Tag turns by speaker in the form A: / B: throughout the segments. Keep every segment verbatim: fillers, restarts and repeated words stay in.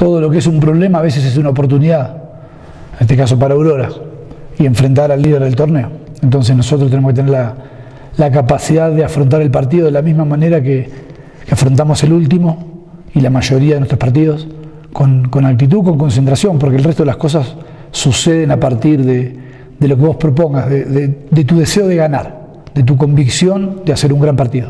A: todo lo que es un problema a veces es una oportunidad, en este caso para Aurora, y enfrentar al líder del torneo. Entonces nosotros tenemos que tener la, la capacidad de afrontar el partido de la misma manera que, que afrontamos el último y la mayoría de nuestros partidos, con, con actitud, con concentración, porque el resto de las cosas suceden a partir de, de lo que vos propongas, de, de, de tu deseo de ganar, de tu convicción de hacer un gran partido.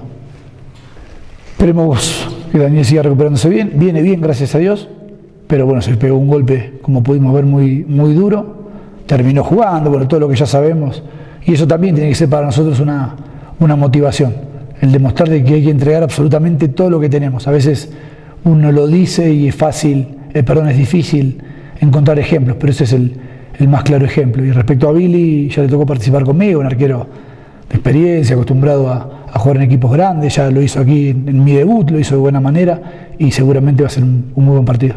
A: Esperemos que Daniel siga recuperándose bien, viene bien, gracias a Dios, pero bueno, se le pegó un golpe, como pudimos ver, muy, muy duro, terminó jugando, bueno, todo lo que ya sabemos, y eso también tiene que ser para nosotros una, una motivación, el demostrar de que hay que entregar absolutamente todo lo que tenemos. A veces uno lo dice y es fácil, eh, perdón, es difícil encontrar ejemplos, pero ese es el, el más claro ejemplo. Y respecto a Billy, ya le tocó participar conmigo, un arquero de experiencia, acostumbrado a, a jugar en equipos grandes, ya lo hizo aquí en, en mi debut, lo hizo de buena manera y seguramente va a ser un, un muy buen partido.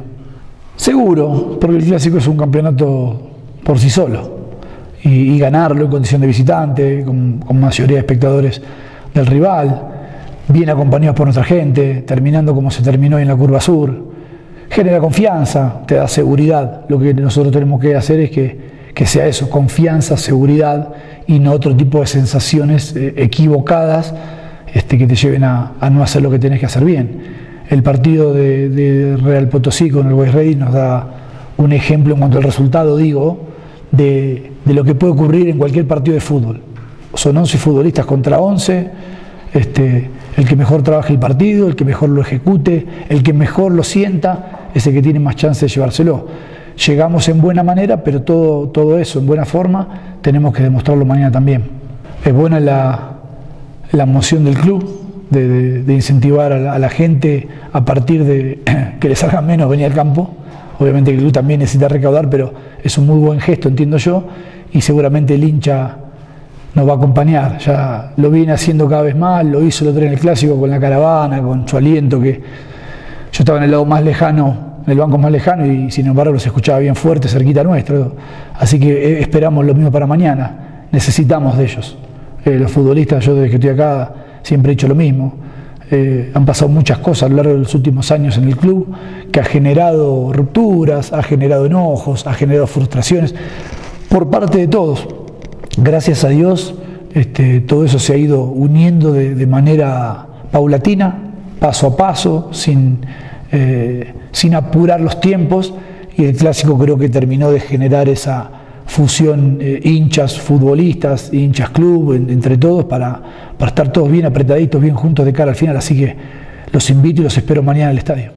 A: Seguro, porque el Clásico es un campeonato por sí solo y, y ganarlo en condición de visitante, con, con mayoría de espectadores del rival, bien acompañados por nuestra gente, terminando como se terminó en la curva sur, genera confianza, te da seguridad. Lo que nosotros tenemos que hacer es que, que sea eso, confianza, seguridad y no otro tipo de sensaciones eh, equivocadas este, que te lleven a, a no hacer lo que tenés que hacer bien. El partido de, de Real Potosí con el West Ready nos da un ejemplo en cuanto al resultado, digo, de, de lo que puede ocurrir en cualquier partido de fútbol. Son once futbolistas contra once, este, el que mejor trabaje el partido, el que mejor lo ejecute, el que mejor lo sienta, es el que tiene más chance de llevárselo. Llegamos en buena manera, pero todo, todo eso en buena forma tenemos que demostrarlo mañana también. Es buena la, la emoción del club, de, de, de incentivar a la, a la gente a partir de que le salga menos venir al campo. Obviamente el club también necesita recaudar, pero es un muy buen gesto, entiendo yo, y seguramente el hincha nos va a acompañar. Ya lo viene haciendo cada vez más, lo hizo el otro día en el Clásico con la caravana, con su aliento, que yo estaba en el lado más lejano, en el banco más lejano, y sin embargo los escuchaba bien fuerte, cerquita nuestro. Así que esperamos lo mismo para mañana, necesitamos de ellos. Eh, los futbolistas, yo desde que estoy acá siempre he dicho lo mismo. Eh, han pasado muchas cosas a lo largo de los últimos años en el club que ha generado rupturas, ha generado enojos, ha generado frustraciones por parte de todos. Gracias a Dios este, todo eso se ha ido uniendo de, de manera paulatina, paso a paso, sin, eh, sin apurar los tiempos, y el Clásico creo que terminó de generar esa fusión eh, hinchas, futbolistas, hinchas club, en, entre todos, para, para estar todos bien apretaditos, bien juntos de cara al final. Así que los invito y los espero mañana en el estadio.